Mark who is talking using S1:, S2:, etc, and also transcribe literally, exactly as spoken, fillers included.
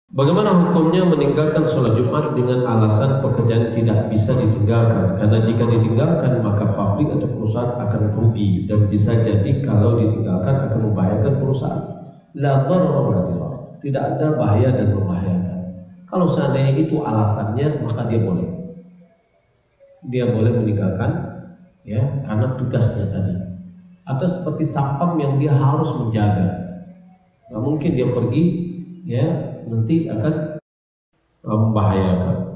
S1: Bagaimana hukumnya meninggalkan sholat Jumat dengan alasan pekerjaan tidak bisa ditinggalkan? Karena jika ditinggalkan maka pabrik atau perusahaan akan rugi dan bisa jadi kalau ditinggalkan akan membahayakan perusahaan. La dharara wa la dirar. Tidak ada bahaya dan membahayakan. Kalau seandainya itu alasannya maka dia boleh. Dia boleh meninggalkan ya karena tugasnya tadi. Atau seperti sapam yang dia harus menjaga. Nggak mungkin dia pergi ya nanti akan membahayakan.